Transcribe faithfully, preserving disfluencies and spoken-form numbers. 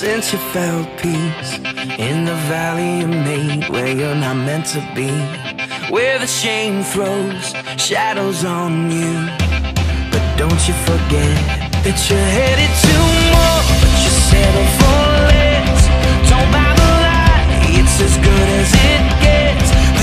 Since you felt peace in the valley you made, where you're not meant to be, where the shame throws shadows on you. But don't you forget that you're headed to more, but you settle for less. Don't buy the lie, it's as good as it gets.